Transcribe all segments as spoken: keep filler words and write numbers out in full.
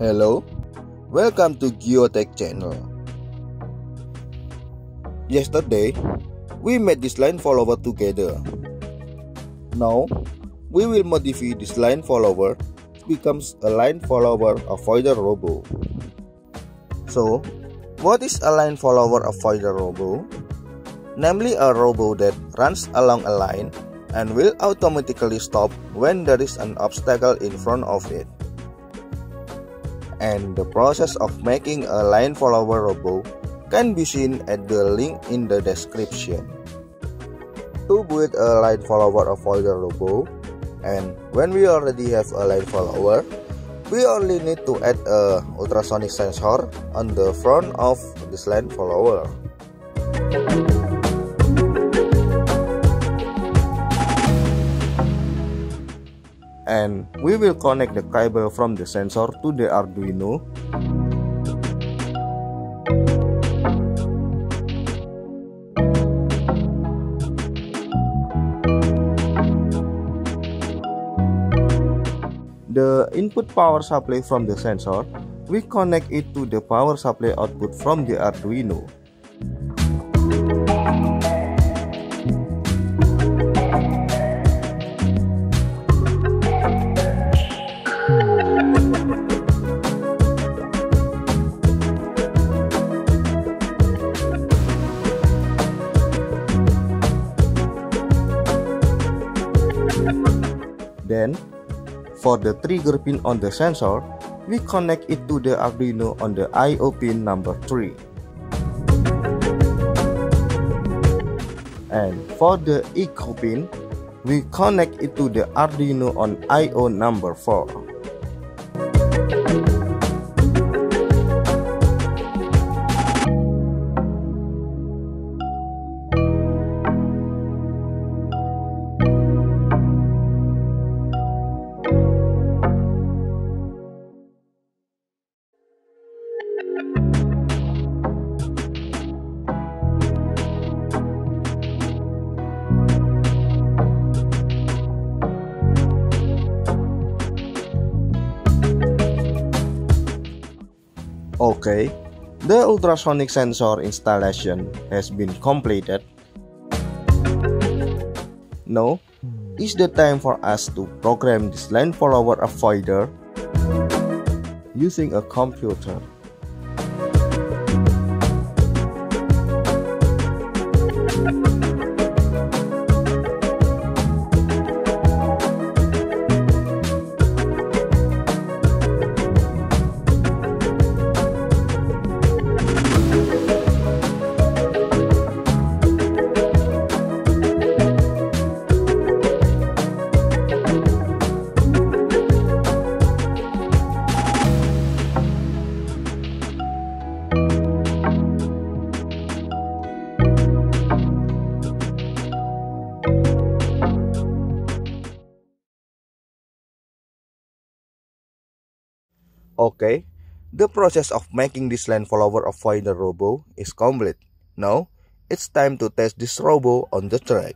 Hello, welcome to Geotech channel. Yesterday, we made this line follower together. Now, we will modify this line follower to becomes a line follower avoider robot. So, what is a line follower avoider robot? Namely, a robot that runs along a line and will automatically stop when there is an obstacle in front of it. And the process of making a line follower robot can be seen at the link in the description. To build a line follower avoider robot, and when we already have a line follower, we only need to add a ultrasonic sensor on the front of this line follower. And we will connect the cable from the sensor to the Arduino. The input power supply from the sensor, we connect it to the power supply output from the Arduino. Then, for the trigger pin on the sensor, we connect it to the Arduino on the I O pin number three. And for the echo pin, we connect it to the Arduino on I O number four. Okay, the ultrasonic sensor installation has been completed. Now, is the time for us to program this line follower avoider using a computer. Okay, the process of making this line follower avoider robot is complete. Now, it's time to test this robot on the track.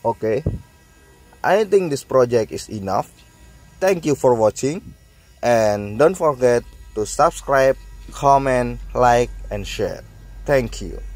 Okay, I think this project is enough. Thank you for watching, and don't forget to subscribe, comment, like, and share. Thank you.